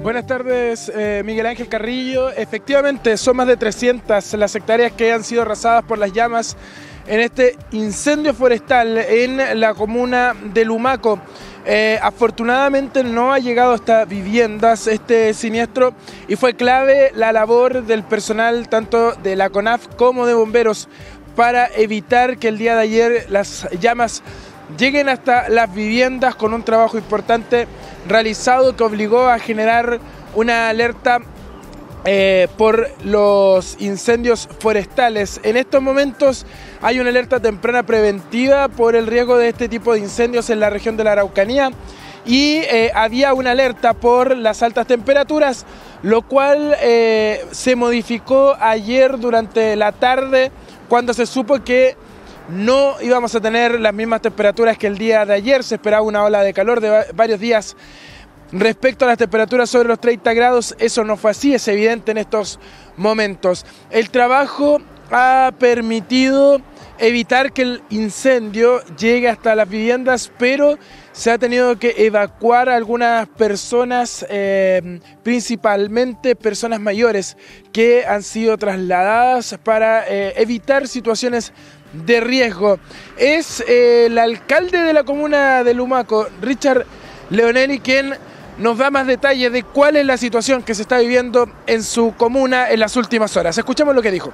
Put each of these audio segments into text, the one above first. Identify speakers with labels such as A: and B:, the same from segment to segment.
A: Buenas tardes, Miguel Ángel Carrillo. Efectivamente, son más de 300 las hectáreas que han sido arrasadas por las llamas en este incendio forestal en la comuna de Lumaco. Afortunadamente no ha llegado hasta viviendas este siniestro y fue clave la labor del personal tanto de la CONAF como de bomberos para evitar que el día de ayer las llamas lleguen hasta las viviendas, con un trabajo importante realizado que obligó a generar una alerta por los incendios forestales. En estos momentos hay una alerta temprana preventiva por el riesgo de este tipo de incendios en la región de la Araucanía y había una alerta por las altas temperaturas, lo cual se modificó ayer durante la tarde cuando se supo que no íbamos a tener las mismas temperaturas que el día de ayer. Se esperaba una ola de calor de varios días respecto a las temperaturas sobre los 30 grados. Eso no fue así, es evidente en estos momentos. El trabajo ha permitido evitar que el incendio llegue hasta las viviendas, pero se ha tenido que evacuar a algunas personas, principalmente personas mayores, que han sido trasladadas para evitar situaciones de riesgo. Es el alcalde de la comuna de Lumaco, Richard Leonelli, quien nos da más detalles de cuál es la situación que se está viviendo en su comuna en las últimas horas. Escuchemos lo que dijo.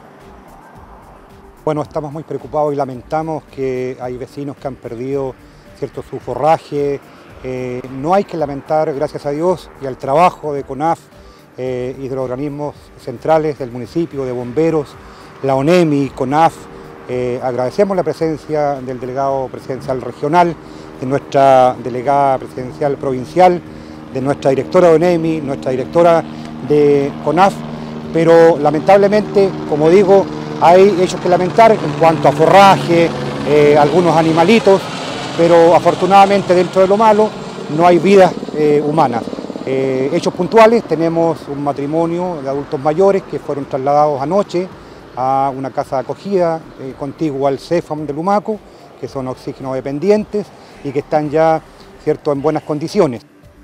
B: Bueno, estamos muy preocupados y lamentamos que hay vecinos que han perdido su forraje. No hay que lamentar, gracias a Dios y al trabajo de CONAF y de los organismos centrales del municipio, de bomberos, la ONEMI, CONAF. Agradecemos la presencia del delegado presidencial regional, de nuestra delegada presidencial provincial, de nuestra directora de ONEMI, nuestra directora de CONAF, pero lamentablemente, como digo, hay hechos que lamentar en cuanto a forraje, algunos animalitos, pero afortunadamente dentro de lo malo no hay vidas humanas. Hechos puntuales: tenemos un matrimonio de adultos mayores que fueron trasladados anoche a una casa de acogida contigua al CEFAM de Lumaco, que son oxígeno dependientes y que están ya en buenas condiciones.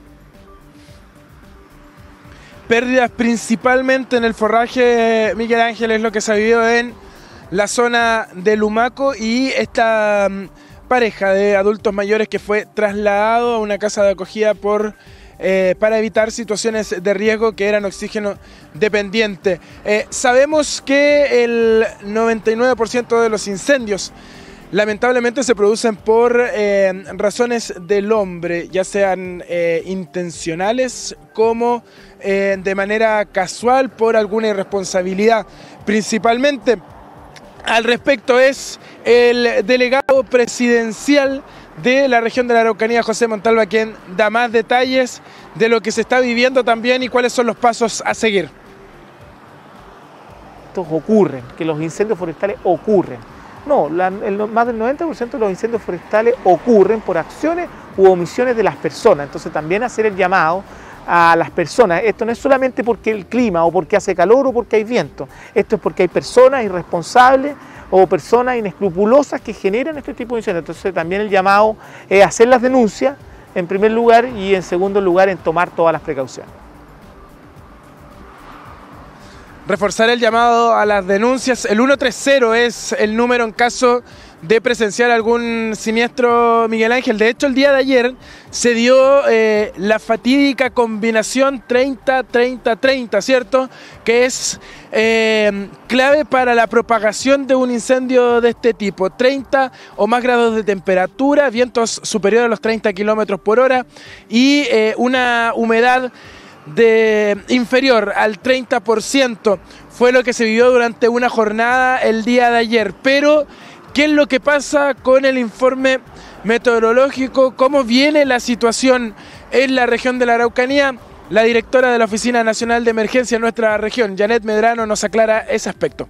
A: Pérdidas principalmente en el forraje, Miguel Ángel, es lo que se ha vivido en la zona de Lumaco, y esta pareja de adultos mayores que fue trasladado a una casa de acogida para evitar situaciones de riesgo, que eran oxígeno dependiente. Sabemos que el 99% de los incendios lamentablemente se producen por razones del hombre, ya sean intencionales como de manera casual por alguna irresponsabilidad. Principalmente al respecto es el delegado presidencial de la región de la Araucanía, José Montalva, quien da más detalles de lo que se está viviendo también y cuáles son los pasos a seguir.
C: Estos ocurren, que los incendios forestales ocurren. No, más del 90% de los incendios forestales ocurren por acciones u omisiones de las personas. Entonces también hacer el llamado a las personas. Esto no es solamente porque el clima o porque hace calor o porque hay viento. Esto es porque hay personas irresponsables o personas inescrupulosas que generan este tipo de incendios. Entonces también el llamado es hacer las denuncias en primer lugar, y en segundo lugar en tomar todas las precauciones.
A: Reforzar el llamado a las denuncias. El 130 es el número en caso de presenciar algún siniestro, Miguel Ángel. De hecho, el día de ayer se dio la fatídica combinación 30-30-30, ¿cierto? Que es clave para la propagación de un incendio de este tipo. 30 o más grados de temperatura, vientos superiores a los 30 kilómetros por hora y una humedad inferior al 30%. Fue lo que se vivió durante una jornada el día de ayer. Pero ¿qué es lo que pasa con el informe meteorológico? ¿Cómo viene la situación en la región de la Araucanía? La directora de la Oficina Nacional de Emergencia en nuestra región, Janet Medrano, nos aclara ese aspecto.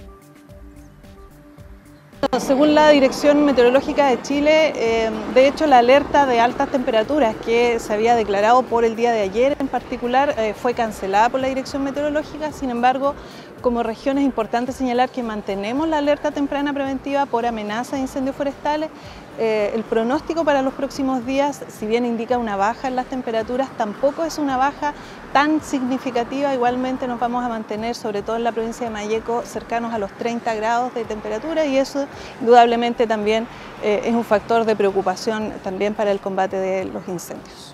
D: Según la Dirección Meteorológica de Chile, de hecho la alerta de altas temperaturas que se había declarado por el día de ayer en particular fue cancelada por la Dirección Meteorológica. Sin embargo, Como región es importante señalar que mantenemos la alerta temprana preventiva por amenaza de incendios forestales. El pronóstico para los próximos días, si bien indica una baja en las temperaturas, tampoco es una baja tan significativa. Igualmente nos vamos a mantener, sobre todo en la provincia de Malleco, cercanos a los 30 grados de temperatura, y eso indudablemente también es un factor de preocupación también para el combate de los incendios.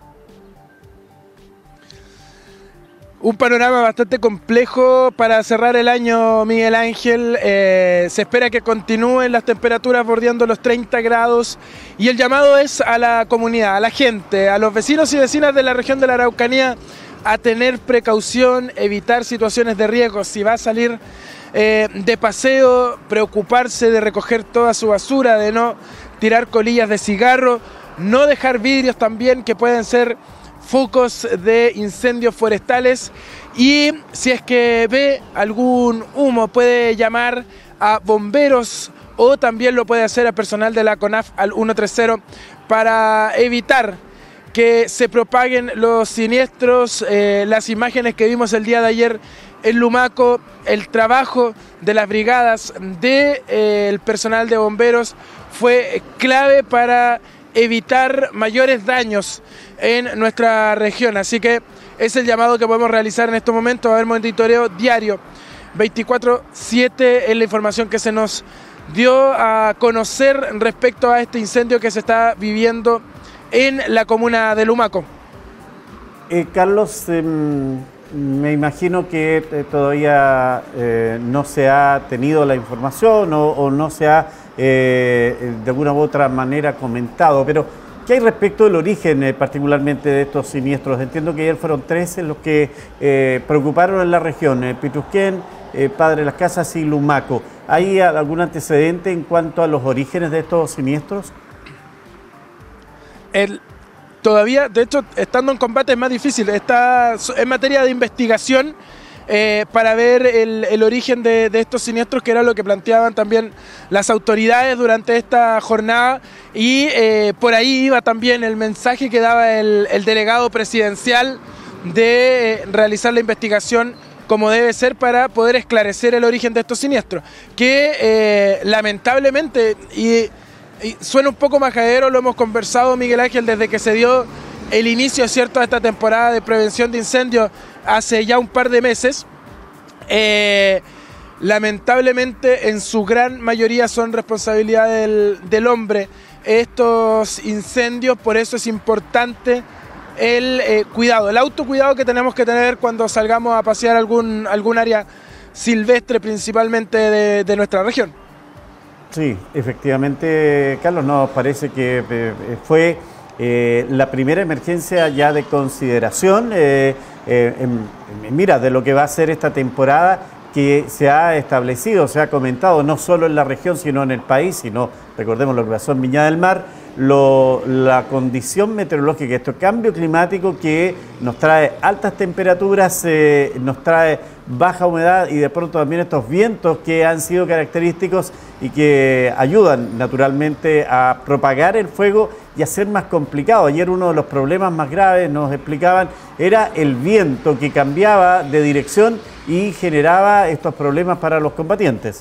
A: Un panorama bastante complejo para cerrar el año, Miguel Ángel. Se espera que continúen las temperaturas bordeando los 30 grados y el llamado es a la comunidad, a la gente, a los vecinos y vecinas de la región de la Araucanía a tener precaución, evitar situaciones de riesgo. Si va a salir de paseo, preocuparse de recoger toda su basura, de no tirar colillas de cigarro, no dejar vidrios también que pueden ser focos de incendios forestales, y si es que ve algún humo puede llamar a bomberos o también lo puede hacer a personal de la CONAF al 130 para evitar que se propaguen los siniestros. Las imágenes que vimos el día de ayer en Lumaco, el trabajo de las brigadas del personal de bomberos fue clave para evitar mayores daños en nuestra región, así que es el llamado que podemos realizar en estos momentos. Va a haber monitoreo diario 24/7 en la información que se nos dio a conocer respecto a este incendio que se está viviendo en la comuna de Lumaco.
E: Carlos, me imagino que todavía no se ha tenido la información o no se ha de alguna u otra manera comentado, pero ¿qué hay respecto del origen particularmente de estos siniestros? Entiendo que ayer fueron 13 los que preocuparon en la región, Pitrusquén, Padre Las Casas y Lumaco. ¿Hay algún antecedente en cuanto a los orígenes de estos siniestros?
A: Todavía, de hecho, estando en combate es más difícil. Está en materia de investigación para ver el origen de estos siniestros, que era lo que planteaban también las autoridades durante esta jornada, y por ahí iba también el mensaje que daba el delegado presidencial de realizar la investigación como debe ser para poder esclarecer el origen de estos siniestros, que lamentablemente, y suena un poco majadero, lo hemos conversado, Miguel Ángel, desde que se dio el inicio, ¿cierto?, de esta temporada de prevención de incendios hace ya un par de meses. Lamentablemente en su gran mayoría son responsabilidad del hombre estos incendios, por eso es importante el cuidado, el autocuidado que tenemos que tener cuando salgamos a pasear algún área silvestre, principalmente de nuestra región.
E: Sí, efectivamente, Carlos, nos parece que fue la primera emergencia ya de consideración, mira, de lo que va a ser esta temporada que se ha establecido, se ha comentado, no solo en la región, sino en el país, sino, recordemos lo que pasó en Viña del Mar, la condición meteorológica, este cambio climático que nos trae altas temperaturas, nos trae baja humedad y de pronto también estos vientos que han sido característicos y que ayudan naturalmente a propagar el fuego y a ser más complicado. Ayer uno de los problemas más graves, nos explicaban, era el viento que cambiaba de dirección y generaba estos problemas para los combatientes.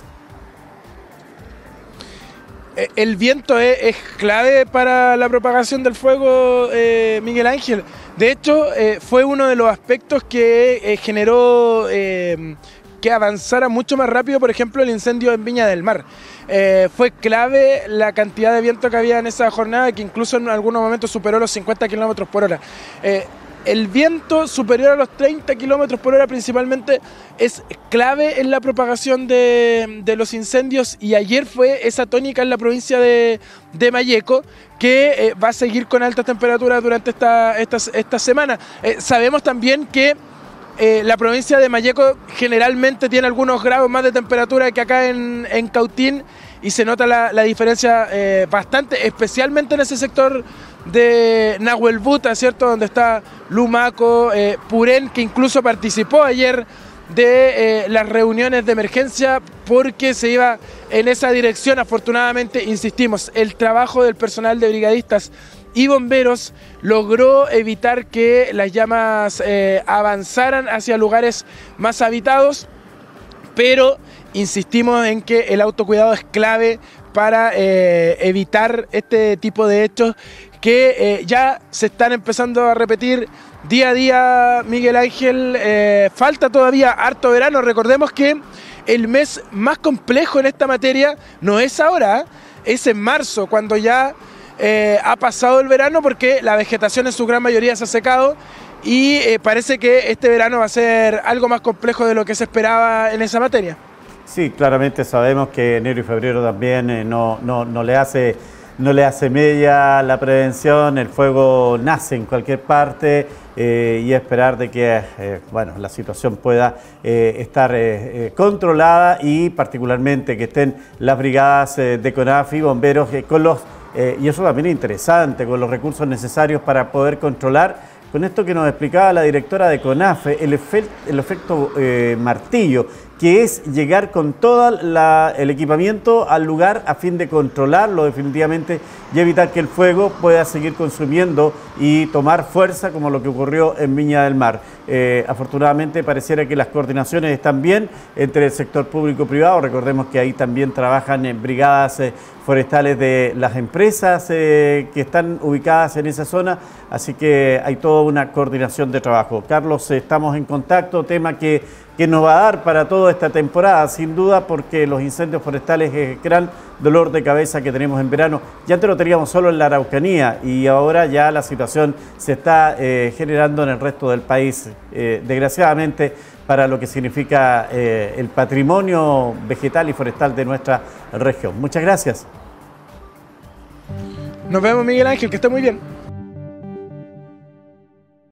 A: El viento es clave para la propagación del fuego, Miguel Ángel. De hecho, fue uno de los aspectos que generó que avanzara mucho más rápido, por ejemplo, el incendio en Viña del Mar. Fue clave la cantidad de viento que había en esa jornada, que incluso en algunos momentos superó los 50 kilómetros por hora. El viento superior a los 30 kilómetros por hora principalmente es clave en la propagación de los incendios, y ayer fue esa tónica en la provincia de Malleco, que va a seguir con altas temperaturas durante esta semana. Sabemos también que la provincia de Malleco generalmente tiene algunos grados más de temperatura que acá en Cautín, y se nota la diferencia bastante, especialmente en ese sector de Nahuelbuta, ¿cierto?, donde está Lumaco, Purén, que incluso participó ayer de las reuniones de emergencia porque se iba en esa dirección. Afortunadamente, insistimos, el trabajo del personal de brigadistas y bomberos logró evitar que las llamas avanzaran hacia lugares más habitados. pero insistimos en que el autocuidado es clave para evitar este tipo de hechos que ya se están empezando a repetir día a día, Miguel Ángel. Falta todavía harto verano. Recordemos que el mes más complejo en esta materia no es ahora, es en marzo, cuando ya ha pasado el verano, porque la vegetación en su gran mayoría se ha secado y parece que este verano va a ser algo más complejo de lo que se esperaba en esa materia.
E: Sí, claramente sabemos que enero y febrero también no le hace media la prevención, el fuego nace en cualquier parte y esperar de que bueno, la situación pueda estar controlada y particularmente que estén las brigadas de CONAF y bomberos con los, y eso también es interesante, con los recursos necesarios para poder controlar. Con esto que nos explicaba la directora de CONAF, el efecto martillo, que es llegar con todo el equipamiento al lugar a fin de controlarlo definitivamente y evitar que el fuego pueda seguir consumiendo y tomar fuerza como lo que ocurrió en Viña del Mar. Afortunadamente pareciera que las coordinaciones están bien entre el sector público y privado. Recordemos que ahí también trabajan en brigadas forestales de las empresas que están ubicadas en esa zona, así que hay toda una coordinación de trabajo. Carlos, estamos en contacto, tema que nos va a dar para toda esta temporada, sin duda, porque los incendios forestales es el gran dolor de cabeza que tenemos en verano. Ya antes lo teníamos solo en la Araucanía y ahora ya la situación se está generando en el resto del país, desgraciadamente, para lo que significa el patrimonio vegetal y forestal de nuestra región. Muchas gracias.
A: Nos vemos, Miguel Ángel, que esté muy bien.